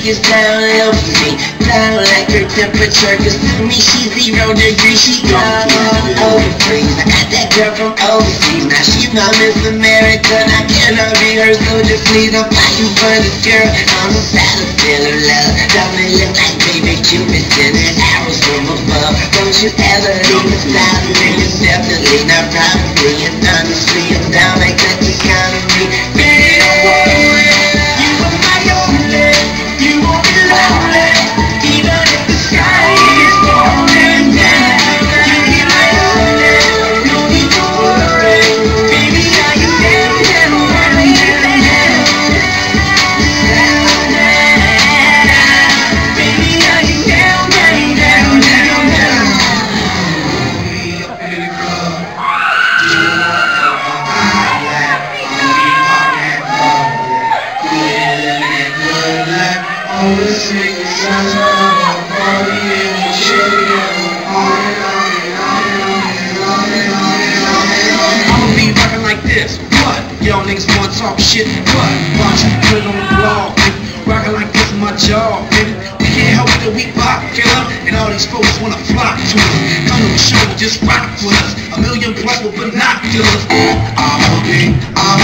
gets down low for me, down like her temperature. Cause to me she's 0 degrees, she gone over freeze. I got that girl from overseas, now she my Miss America. I cannot be her soldier, please. I'm fighting for this girl on the battlefield of love. Don't it look like baby Cupid sending arrows from above? Don't you ever leave me smiling, niggas definitely not probably. And honestly, I'm down like that economy. Baby, don't worry, you are my only. You won't be lonely, even if the sky is falling down. You be my only, no need to worry. Baby, are you down, down, down, down, down? Down, down, down. Baby, are you down, down, down, down, down? We up in the club. All the singing sounds of our party and we shake it I'ma be rockin' like this, what? Y'all niggas wanna talk shit, what? Watch you put it on the blog, baby. Rockin' like this is my job, baby. We can't help it that we popular, and all these folks wanna flock to us. Come to the show and just rock with us. 1 million plus with binoculars. I'ma be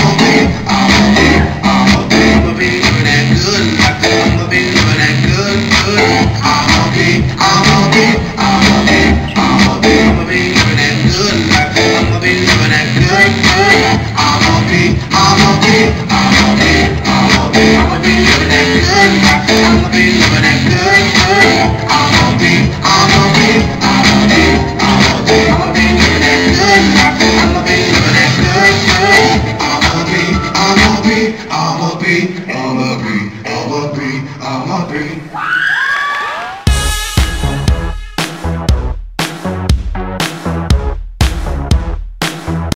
living that good life. I'ma be living that good. I'ma be living that good life. I'ma be living that good. I'ma be living that good life. I'ma be living that good. I'ma be living that good. I'ma be living that good. I'ma be.